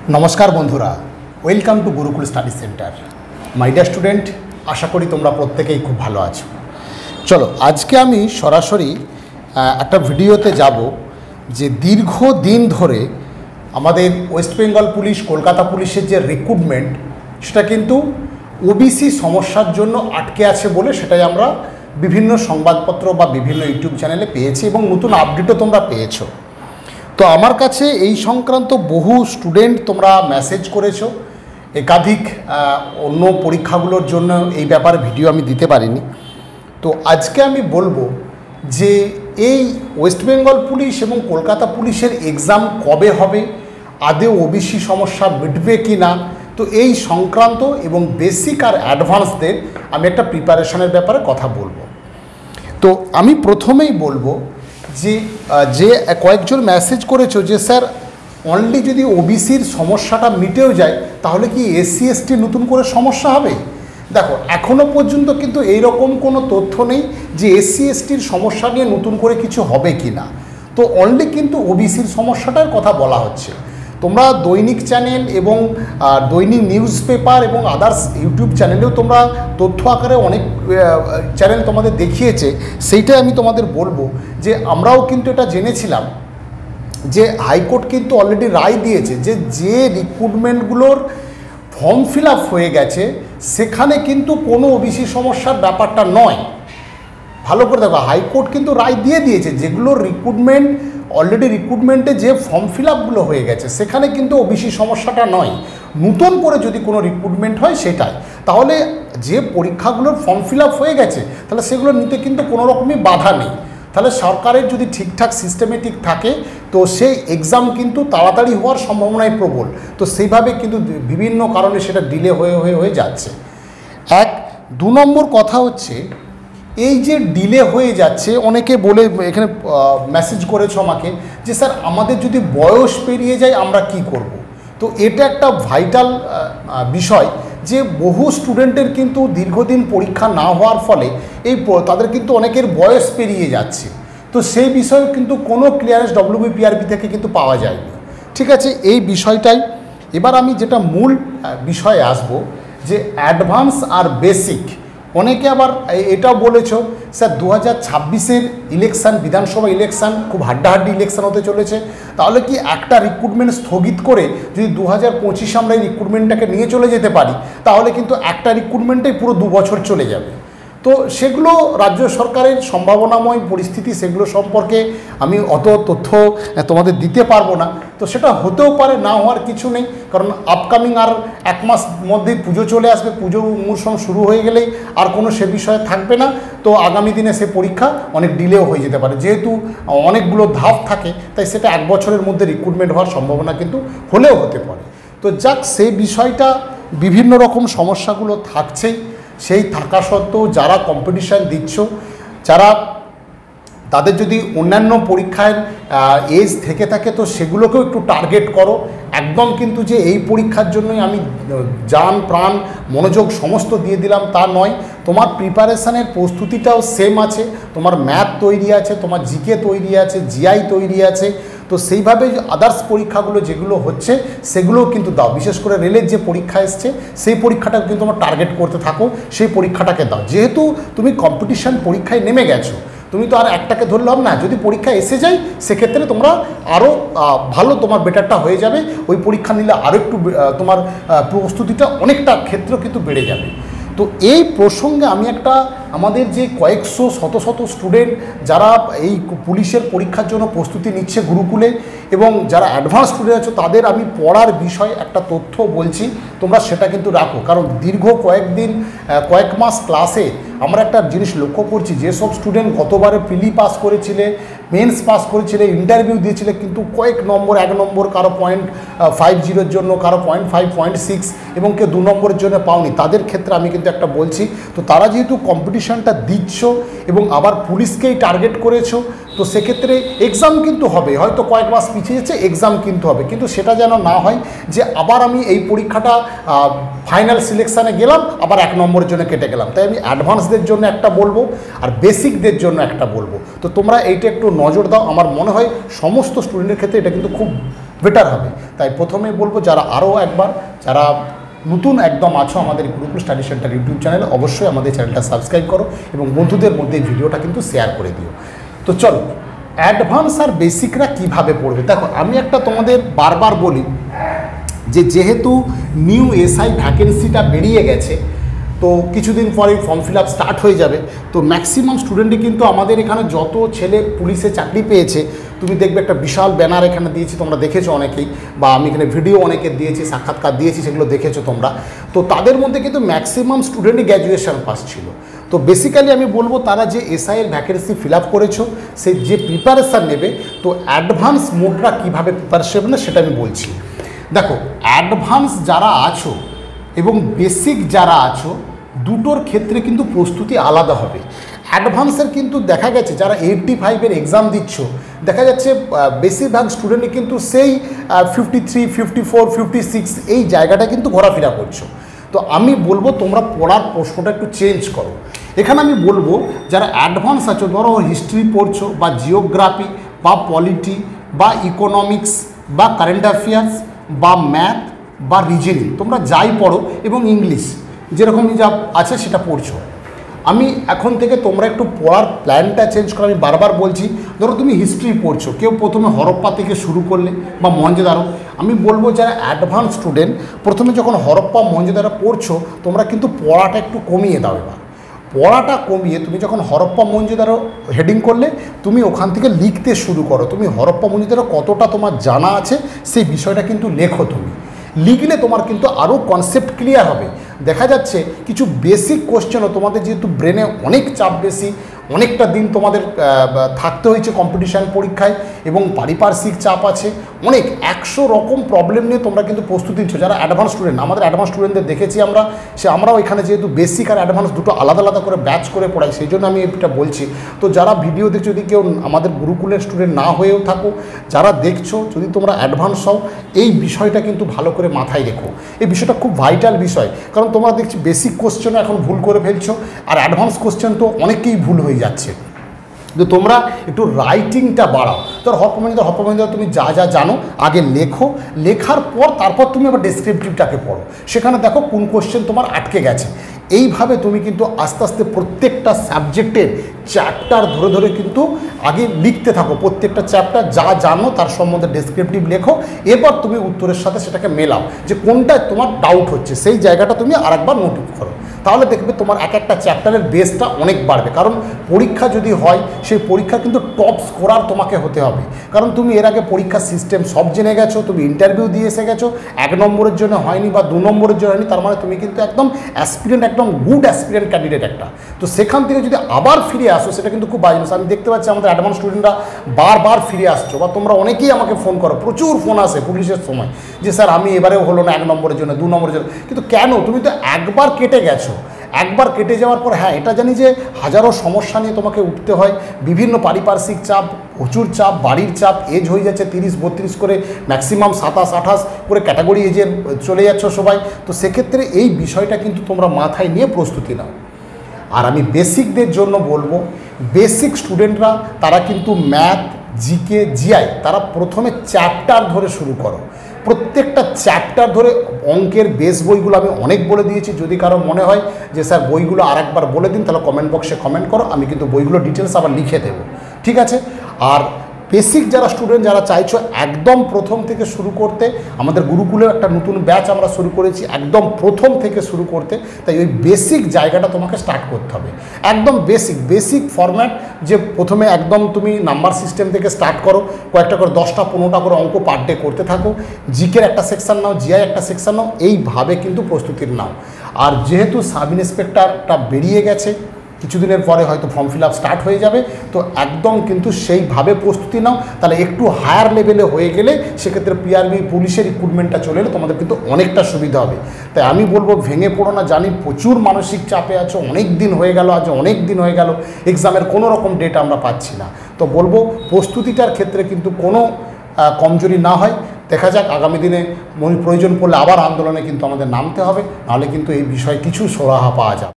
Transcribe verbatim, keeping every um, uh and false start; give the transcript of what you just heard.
नमस्कार बंधुरा welcome to Gurukul study centre my dear student आशा करी तुम्हारा प्रत्येकेई खूब भालो आछो। चलो आज के आमी सरासरि एक भिडियोते जाबो जे दीर्घ दिन धरे आमादेर वेस्ट बेंगल पुलिश कलकाता पुलिशेर जे रिक्रुटमेंट सेटा किन्तु ओबीसी समस्यार जोन्नो आटके आछे बोले सेटाई आमरा विभिन्न संबादपत्र बा विभिन्न यूट्यूब चैनेले पेयेछि एबं नतून आपडेटও तोमरा पेयेছো। तो आमार काछे एई संक्रांत बहु स्टूडेंट तोमरा मेसेज करेছো, एकाधिक अन्य परीक्षागुलोर जोन्नो एई ब्यापारे भिडियो आमी दिते पारिनी। तो आजके आमी बोलबो जे एई वेस्ट बेंगल पुलिश एबं कलकाता पुलिशेर एग्जाम कबे होबे, आदौ ओबीसी समस्या मिटबे कि ना, तो एई संक्रांत एबं बेसिक और एडभान्सदेर आमी एकटा प्रिपारेशनेर ब्यापारे कथा बोलबो। तो आमी प्रथमेई बोलबो যে যে কয়েকজন মেসেজ করেছো যে স্যার অনলি যদি ওবিসির সমস্যাটা মিটেও যায় তাহলে কি এসসি এসটি নতুন করে সমস্যা হবে। দেখো এখনও পর্যন্ত কিন্তু এইরকম কোনো তথ্য নেই যে এসসি এসটির সমস্যা নিয়ে নতুন করে কিছু হবে কি না। তো অনলি কিন্তু ওবিসির সমস্যাটার কথা বলা হচ্ছে। তোমরা দৈনিক চ্যানেল এবং দৈনিক নিউজ পেপার এবং আদার্স ইউটিউব চ্যানেলেও তোমরা তথ্য আকারে অনেক চ্যানেল তোমাদের দেখিয়েছে, সেইটাই আমি তোমাদের বলবো যে আমরাও কিন্তু এটা জেনেছিলাম যে হাইকোর্ট কিন্তু অলরেডি রায় দিয়েছে যে যে রিক্রুটমেন্টগুলোর ফর্ম ফিল আপ হয়ে গেছে সেখানে কিন্তু কোনো ওবিসি সমস্যার ব্যাপারটা নয়। ভালো করে দেখো, হাইকোর্ট কিন্তু রায় দিয়ে দিয়েছে যেগুলোর রিক্রুটমেন্ট অলরেডি রিক্রুটমেন্টে যে ফর্ম ফিল আপগুলো হয়ে গেছে সেখানে কিন্তু ওবিসি সমস্যাটা নয়, নতুন করে যদি কোনো রিক্রুটমেন্ট হয় সেটাই। তাহলে যে পরীক্ষাগুলোর ফর্ম ফিল আপ হয়ে গেছে তাহলে সেগুলো নিতে কিন্তু কোনো রকমই বাধা নেই। তাহলে সরকারের যদি ঠিকঠাক সিস্টেমেটিক থাকে তো সেই এক্সাম কিন্তু তাড়াতাড়ি হওয়ার সম্ভাবনাই প্রবল। তো সেইভাবে কিন্তু বিভিন্ন কারণে সেটা ডিলে হয়ে হয়ে হয়ে যাচ্ছে। এক দু নম্বর কথা হচ্ছে এই যে ডিলে হয়ে যাচ্ছে, অনেকে বলে এখানে মেসেজ করেছো আমাকে যে স্যার আমাদের যদি বয়স পেরিয়ে যায় আমরা কি করব। তো এটা একটা ভাইটাল বিষয় যে বহু স্টুডেন্টের কিন্তু দীর্ঘদিন পরীক্ষা না হওয়ার ফলে এই তাদের কিন্তু অনেকের বয়স পেরিয়ে যাচ্ছে। তো সেই বিষয়ে কিন্তু কোনো ক্লিয়ারেন্স ডব্লিউবিপিআরবি থেকে কিন্তু পাওয়া যায়নি। ঠিক আছে, এই বিষয়টাই এবার আমি যেটা মূল বিষয়ে আসব যে অ্যাডভান্স আর বেসিক। অনেকে আবার এটাও বলেছো স্যার দু হাজার ছাব্বিশের ইলেকশান, বিধানসভা ইলেকশান খুব হাড্ডাহাড্ডি ইলেকশান হতে চলেছে, তাহলে কি একটা রিক্রুটমেন্ট স্থগিত করে যদি দু হাজার পঁচিশে আমরা এই রিক্রুটমেন্টটাকে নিয়ে চলে যেতে পারি তাহলে কিন্তু একটা রিক্রুটমেন্টেই পুরো দু বছর চলে যাবে। তো সেগুলো রাজ্য সরকারের সম্ভাবনাময় পরিস্থিতি, সেগুলো সম্পর্কে আমি অত তথ্য তোমাদের দিতে পারবো না। তো সেটা হতেও পারে, না হওয়ার কিছু নেই, কারণ আপকামিং আর এক মাস মধ্যেই পুজো চলে আসবে, পুজো মৌসুম শুরু হয়ে গেলেই আর কোনো সে বিষয়ে থাকবে না। তো আগামী দিনে সে পরীক্ষা অনেক ডিলেও হয়ে যেতে পারে, যেহেতু অনেকগুলো ধাপ থাকে তাই সেটা এক বছরের মধ্যে রিক্রুটমেন্ট হওয়ার সম্ভাবনা কিন্তু হলেও হতে পারে। তো যাক, সেই বিষয়টা বিভিন্ন রকম সমস্যাগুলো থাকছেই। সেই থাকা সত্ত্বেও যারা কম্পিটিশান দিচ্ছ, যারা তাদের যদি অন্যান্য পরীক্ষায় এজ থেকে থাকে তো সেগুলোকেও একটু টার্গেট করো। একদম কিন্তু যে এই পরীক্ষার জন্যই আমি জান প্রাণ মনোযোগ সমস্ত দিয়ে দিলাম তা নয়। তোমার প্রিপারেশানের প্রস্তুতিটাও সেম আছে, তোমার ম্যাথ তৈরি আছে, তোমার জিকে তৈরি আছে, জিআই তৈরি আছে। তো সেইভাবে আদার্স পরীক্ষাগুলো যেগুলো হচ্ছে সেগুলোও কিন্তু দাও। বিশেষ করে রেলের যে পরীক্ষা এসছে সেই পরীক্ষাটাকে কিন্তু তোমার টার্গেট করতে থাকো, সেই পরীক্ষাটাকে দাও। যেহেতু তুমি কম্পিটিশান পরীক্ষায় নেমে গেছো, তুমি তো আর একটাকে ধরলাম না, যদি পরীক্ষা এসে যায় সেক্ষেত্রে তোমরা আরও ভালো, তোমার বেটারটা হয়ে যাবে। ওই পরীক্ষা নিলে আরও একটু তোমার প্রস্তুতিটা অনেকটা ক্ষেত্র কিন্তু বেড়ে যাবে। তো এই প্রসঙ্গে আমি একটা আমাদের যে কয়েকশো শত শত স্টুডেন্ট যারা এই পুলিশের পরীক্ষার জন্য প্রস্তুতি নিচ্ছে গুরুকুলে এবং যারা অ্যাডভান্স স্টুডেন্ট আছে তাদের আমি পড়ার বিষয়ে একটা তথ্য বলছি, তোমরা সেটা কিন্তু রাখো। কারণ দীর্ঘ কয়েকদিন কয়েক মাস ক্লাসে আমরা একটা জিনিস লক্ষ্য করছি, যেসব স্টুডেন্ট গতবারে প্রিলি পাস করেছিলে, মেন্স পাস করেছিলে, ইন্টারভিউ দিয়েছিলে কিন্তু কয়েক নম্বর, এক নম্বর, কারো পয়েন্ট ফাইভ জিরোর জন্য, কারো পয়েন্ট ফাইভ পয়েন্ট সিক্স এবং কেউ দু নম্বরের জন্য পাওনি, তাদের ক্ষেত্রে আমি কিন্তু একটা বলছি। তো তারা যেহেতু কম্পিটিশানটা দিচ্ছ এবং আবার পুলিশকেই টার্গেট করেছো, তো সেক্ষেত্রে এক্সাম কিন্তু হবে, হয়তো কয়েক মাস পিছিয়ে যাচ্ছে, এক্সাম কিন্তু হবে। কিন্তু সেটা যেন না হয় যে আবার আমি এই পরীক্ষাটা ফাইনাল সিলেকশানে গেলাম আবার এক নম্বরের জন্য কেটে গেলাম। তাই আমি অ্যাডভান্সদের জন্য একটা বলবো আর বেসিকদের জন্য একটা বলবো। তো তোমরা এইটা একটু নজর দাও, আমার মনে হয় সমস্ত স্টুডেন্টের ক্ষেত্রে এটা কিন্তু খুব বেটার হবে। তাই প্রথমে বলবো যারা আরও একবার যারা নতুন একদম আছো আমাদের গুরুকুল স্টাডি সেন্টার ইউটিউব চ্যানেলে, অবশ্যই আমাদের চ্যানেলটা সাবস্ক্রাইব করো এবং বন্ধুদের মধ্যে এই ভিডিওটা কিন্তু শেয়ার করে দিও। তো চলো, অ্যাডভান্স আর বেসিকরা কিভাবে পড়বে। দেখো, আমি একটা তোমাদের বারবার বলি যে যেহেতু নিউ এসআই ভ্যাকেন্সিটা বেরিয়ে গেছে, তো কিছুদিন পরে ফর্ম ফিল আপ স্টার্ট হয়ে যাবে। তো ম্যাক্সিমাম স্টুডেন্টই কিন্তু আমাদের এখানে যত ছেলে পুলিশে চাকরি পেয়েছে, তুমি দেখবে একটা বিশাল ব্যানার এখানে দিয়েছি, তোমরা দেখেছো অনেকেই, বা আমি এখানে ভিডিও অনেকে দিয়েছি, সাক্ষাৎকার দিয়েছি, সেগুলো দেখেছো তোমরা। তো তাদের মধ্যে কিন্তু ম্যাক্সিমাম স্টুডেন্টই গ্র্যাজুয়েশন পাস ছিল। তো বেসিক্যালি আমি বলবো তারা যে এসআইয়ের ভ্যাকেন্সি ফিল আপ করেছো, সে যে প্রিপারেশান নেবে, তো অ্যাডভান্স মোডরা কীভাবে প্রিপারেশন নেবে সেটা আমি বলছি। দেখো, অ্যাডভান্স যারা আছো এবং বেসিক যারা আছো, দুটোর ক্ষেত্রে কিন্তু প্রস্তুতি আলাদা হবে। অ্যাডভান্সের কিন্তু দেখা গেছে যারা এইটটি ফাইভের এক্সাম দিচ্ছ, দেখা যাচ্ছে বেশিরভাগ স্টুডেন্টই কিন্তু সেই fifty three fifty four fifty six এই জায়গাটা কিন্তু ঘোরাফেরা করছো। তো আমি বলবো তোমরা পড়ার প্রশ্নটা একটু চেঞ্জ করো। এখানে আমি বলবো যারা অ্যাডভান্স আছো, ধরো হিস্ট্রি পড়ছো বা জিওগ্রাফি বা পলিটি বা ইকোনমিক্স বা কারেন্ট অ্যাফেয়ার্স বা ম্যাথ বা রিজনিং, তোমরা যাই পড়ো, এবং ইংলিশ যেরকম যা আছে সেটা পড়ছো, আমি এখন থেকে তোমরা একটু পড়ার প্ল্যানটা চেঞ্জ করো। আমি বারবার বলছি, ধরো তুমি হিস্ট্রি পড়ছো, কেউ প্রথমে হরপ্পা থেকে শুরু করলে বা মহেঞ্জোদারো, আমি বলবো যারা অ্যাডভান্স স্টুডেন্ট, প্রথমে যখন হরপ্পা মহেঞ্জোদারো পড়ছো, তোমরা কিন্তু পড়াটা একটু কমিয়ে দাও। এবার পড়াটা কমিয়ে তুমি যখন হরপ্পা মহেঞ্জোদারো হেডিং করলে, তুমি ওখান থেকে লিখতে শুরু করো। তুমি হরপ্পা মহেঞ্জোদারো কতটা তোমার জানা আছে সেই বিষয়টা কিন্তু লেখো। তুমি লিখলে তোমার কিন্তু আরও কনসেপ্ট ক্লিয়ার হবে। দেখা যাচ্ছে কিছু বেসিক কোশ্চেনও তোমাদের, যেহেতু ব্রেনে অনেক চাপ বেশি, অনেকটা দিন তোমাদের থাকতে হয়েছে কম্পিটিশান পরীক্ষায়, এবং পারিপার্শ্বিক চাপ আছে অনেক, একশো রকম প্রবলেম নিয়ে তোমরা কিন্তু প্রস্তুতি নিচ্ছ যারা অ্যাডভান্স স্টুডেন্ট। আমাদের অ্যাডভান্স স্টুডেন্টদের দেখেছি আমরা, সে আমরাও এখানে যেহেতু বেসিক আর অ্যাডভান্স দুটো আলাদা আলাদা করে ব্যাচ করে পড়াই, সেই জন্য আমি এটা বলছি। তো যারা ভিডিও দেখছো, যদি কেউ আমাদের গুরুকুলের স্টুডেন্ট না হয়েও থাকো, যারা দেখছো, যদি তোমরা অ্যাডভান্স হও, এই বিষয়টা কিন্তু ভালো করে মাথায় রেখো। এই বিষয়টা খুব ভাইটাল বিষয়, কারণ তোমরা দেখছি বেসিক কোশ্চেনও এখন ভুল করে ফেলছো, আর অ্যাডভান্স কোশ্চেন তো অনেকেই ভুল হয়ে যাচ্ছে। তো তোমরা একটু রাইটিংটা বাড়াও। ধর হরপ্পা মহেঞ্জোদারো হরপ্পা মহেঞ্জোদারো তুমি যা যা জানো আগে লেখো, লেখার পর তারপর তুমি আবার ডেসক্রিপটিভটাকে পড়ো, সেখানে দেখো কোন কোশ্চেন তোমার আটকে গেছে। এইভাবে তুমি কিন্তু আস্তে আস্তে প্রত্যেকটা সাবজেক্টের চ্যাপ্টার ধরে ধরে কিন্তু আগে লিখতে থাকো। প্রত্যেকটা চ্যাপ্টার যা জানো তার সম্বন্ধে ডেসক্রিপটিভ লেখো, এরপর তুমি উত্তরের সাথে সেটাকে মেলাও, যে কোনটায় তোমার ডাউট হচ্ছে সেই জায়গাটা তুমি আরেকবার নোট করো। তাহলে দেখবে তোমার এক একটা চ্যাপ্টারের বেসটা অনেক বাড়বে। কারণ পরীক্ষা যদি হয়, সেই পরীক্ষা কিন্তু টপ স্কোরার তোমাকে হতে হবে। কারণ তুমি এর আগে পরীক্ষার সিস্টেম সব জেনে গেছো, তুমি ইন্টারভিউ দিয়ে এসে গেছো, এক নম্বরের জন্য হয়নি বা দু নম্বরের জন্য হয়নি, তার মানে তুমি কিন্তু একদম অ্যাসপিরেন্ট, একদম গুড অ্যাসপিরেন্ট ক্যান্ডিডেট একটা। তো সেখান থেকে যদি আবার ফিরে আসো, সেটা কিন্তু খুব বাজে। আমি দেখতে পাচ্ছি আমাদের অ্যাডভান্স স্টুডেন্টরা বারবার ফিরে আসছো, বা তোমরা অনেকেই আমাকে ফোন করো, প্রচুর ফোন আসে পুলিশের সময়, যে স্যার আমি এবারেও হলো না এক নম্বরের জন্য, দু নম্বরের জন্য। কিন্তু কেন? তুমি তো একবার কেটে গেছো। একবার কেটে যাওয়ার পর, হ্যাঁ এটা জানি যে হাজারো সমস্যা নিয়ে তোমাকে উঠতে হয়, বিভিন্ন পারিপার্শ্বিক চাপ, প্রচুর চাপ, বাড়ির চাপ, এজ হয়ে যাচ্ছে তিরিশ বত্রিশ করে, ম্যাক্সিমাম সাতাশ আঠাশ করে ক্যাটাগরি এজে চলে যাচ্ছ সবাই। তো সেক্ষেত্রে এই বিষয়টা কিন্তু তোমরা মাথায় নিয়ে প্রস্তুতি নাও। আর আমি বেসিকদের জন্য বলবো, বেসিক স্টুডেন্টরা তারা কিন্তু ম্যাথ, জিকে, জিআই তারা প্রথমে চ্যাপ্টার ধরে শুরু করো। প্রত্যেকটা চ্যাপ্টার ধরে, অঙ্কের বেস বইগুলো আমি অনেক বলে দিয়েছি। যদি কারো মনে হয় যে স্যার বইগুলো আর একবার বলে দিন, তাহলে কমেন্ট বক্সে কমেন্ট করো, আমি কিন্তু বইগুলো ডিটেলস আবার লিখে দেবো, ঠিক আছে? আর বেসিক যারা স্টুডেন্ট যারা চাইছো একদম প্রথম থেকে শুরু করতে, আমাদের গুরুকুলেও একটা নতুন ব্যাচ আমরা শুরু করেছি একদম প্রথম থেকে শুরু করতে। তাই ওই বেসিক জায়গাটা তোমাকে স্টার্ট করতে হবে, একদম বেসিক বেসিক ফরম্যাট, যে প্রথমে একদম তুমি নাম্বার সিস্টেম থেকে স্টার্ট করো, কয়েকটা করে দশটা পনেরোটা করে অঙ্ক পার ডে করতে থাকো, জিকের একটা সেকশান নাও, জিআই একটা সেকশান নাও, এইভাবে কিন্তু প্রস্তুতির নাও। আর যেহেতু সাব ইন্সপেক্টরটা বেরিয়ে গেছে, কিছুদিনের পরে হয়তো ফর্ম ফিল আপ স্টার্ট হয়ে যাবে, তো একদম কিন্তু সেইভাবে প্রস্তুতি নাও। তাহলে একটু হায়ার লেভেলে হয়ে গেলে সেক্ষেত্রে পিআরবি পুলিশের রিক্রুটমেন্টটা চলে এলে তোমাদের কিন্তু অনেকটা সুবিধা হবে। তাই আমি বলবো ভেঙে পড়ো না। জানি প্রচুর মানসিক চাপে আছো, অনেক দিন হয়ে গেল, আজ অনেক দিন হয়ে গেল এক্সামের কোনো রকম ডেট আমরা পাচ্ছি না। তো বলবো প্রস্তুতিটার ক্ষেত্রে কিন্তু কোনো কমজোরি না হয়। দেখা যাক আগামী দিনে প্রয়োজন পড়লে আবার আন্দোলনে কিন্তু আমাদের নামতে হবে, নাহলে কিন্তু এই বিষয়ে কিছু সুরাহা পাওয়া যাবে।